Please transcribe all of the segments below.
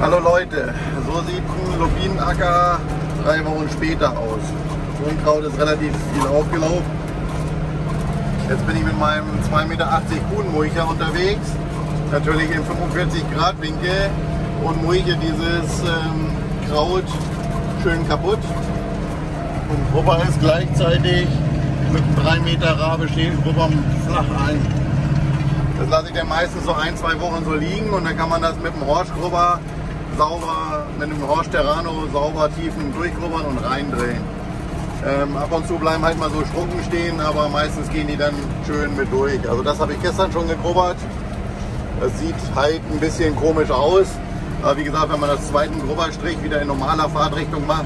Hallo Leute, so sieht ein Lupinenacker 3 Wochen später aus. Unkraut ist relativ viel aufgelaufen. Jetzt bin ich mit meinem 2,80 Meter Kuhnmulcher unterwegs. Natürlich im 45 Grad Winkel und mulche dieses Kraut schön kaputt. Und Grubber ist gleichzeitig mit einem 3 Meter Rabe stehen Grubber flach ein. Das lasse ich dann meistens so 1-2 Wochen so liegen und dann kann man das mit dem Horschgrubber sauber, mit dem Horsch Terrano sauber tiefen durchgrubbern und reindrehen. Ab und zu bleiben halt mal so Schrunken stehen, aber meistens gehen die dann schön mit durch. Also das habe ich gestern schon gegrubbert. Das sieht halt ein bisschen komisch aus. Aber wie gesagt, wenn man das zweiten Grubberstrich wieder in normaler Fahrtrichtung macht,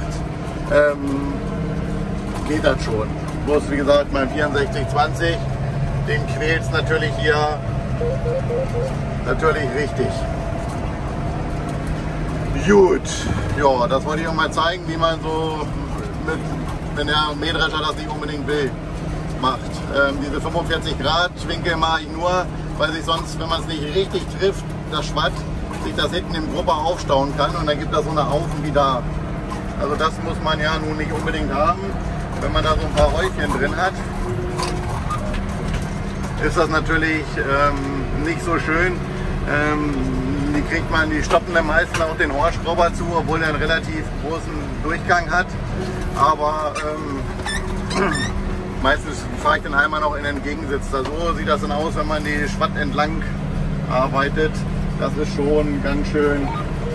geht das schon. Bloß wie gesagt, mein 6420, den quält es natürlich hier richtig. Gut, ja, das wollte ich auch mal zeigen, wie man so mit, wenn der Mähdrescher das nicht unbedingt will, macht. Diese 45 Grad Winkel mache ich nur, weil sich sonst, wenn man es nicht richtig trifft, das Schwatt, sich das hinten im Grubber aufstauen kann und dann gibt das so eine Haufen wie da. Also das muss man ja nun nicht unbedingt haben. Wenn man da so ein paar Häufchen drin hat, ist das natürlich nicht so schön. Die stoppen dann meistens auch den Horschgrubber zu, obwohl er einen relativ großen Durchgang hat. Aber meistens fahre ich den einmal noch in den Gegensitz. So sieht das dann aus, wenn man die Schwatt entlang arbeitet. Das ist schon ganz schön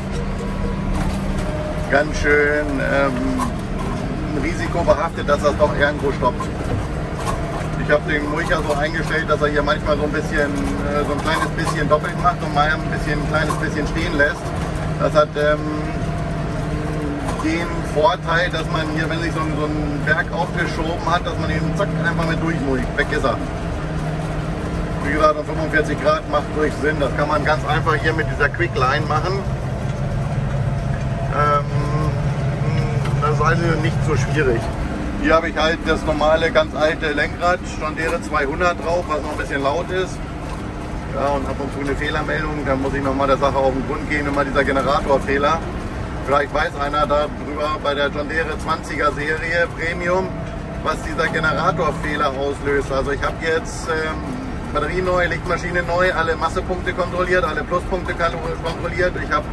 risikobehaftet, dass das doch irgendwo stoppt. Ich habe den Mulcher so eingestellt, dass er hier manchmal so ein kleines bisschen doppelt macht und mal ein kleines bisschen stehen lässt. Das hat den Vorteil, dass man hier, wenn sich so ein Berg aufgeschoben hat, dass man ihn zack einfach mit durchmulcht. Weg ist er. Wie gesagt, um 45 Grad macht durch Sinn. Das kann man ganz einfach hier mit dieser Quickline machen. Das ist also nicht so schwierig. Hier habe ich halt das normale, ganz alte Lenkrad, John-Deere 200 drauf, was noch ein bisschen laut ist. Ja, und ab und zu eine Fehlermeldung, dann muss ich nochmal der Sache auf den Grund gehen, immer dieser Generatorfehler. Vielleicht weiß einer darüber bei der John-Deere 20er Serie Premium, was dieser Generatorfehler auslöst. Also ich habe jetzt Batterie neu, Lichtmaschine neu, alle Massepunkte kontrolliert, alle Pluspunkte kontrolliert. Ich habe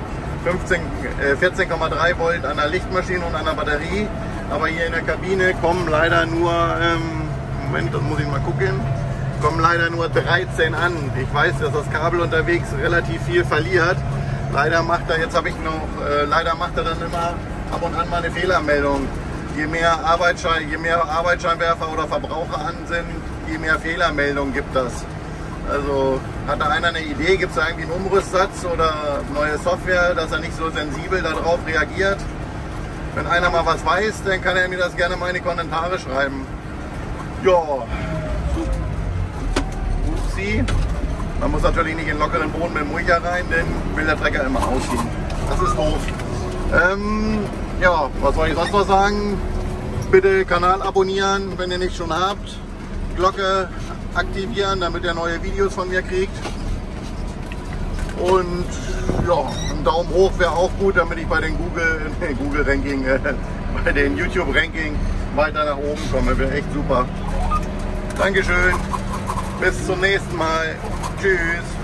14,3 Volt an der Lichtmaschine und an der Batterie. Aber hier in der Kabine kommen leider nur, Moment, das muss ich mal gucken, kommen leider nur 13 an. Ich weiß, dass das Kabel unterwegs relativ viel verliert. Leider macht er, leider macht er dann immer ab und an mal eine Fehlermeldung. Je mehr Arbeitsscheinwerfer oder Verbraucher an sind, je mehr Fehlermeldungen gibt das. Also hat da einer eine Idee, gibt es da irgendwie einen Umrüstsatz oder neue Software, dass er nicht so sensibel darauf reagiert? Wenn einer mal was weiß, dann kann er mir das gerne mal in die Kommentare schreiben. Ja, upsi. Man muss natürlich nicht in lockeren Boden mit dem Mulcher rein, denn will der Trecker immer ausziehen. Das ist doof. Ja, was soll ich sonst noch sagen? Bitte Kanal abonnieren, wenn ihr nicht schon habt. Glocke aktivieren, damit ihr neue Videos von mir kriegt. Und ja, ein Daumen hoch wäre auch gut, damit ich bei den Google-Ranking, bei den YouTube-Ranking weiter nach oben komme. Wäre echt super. Dankeschön. Bis zum nächsten Mal. Tschüss.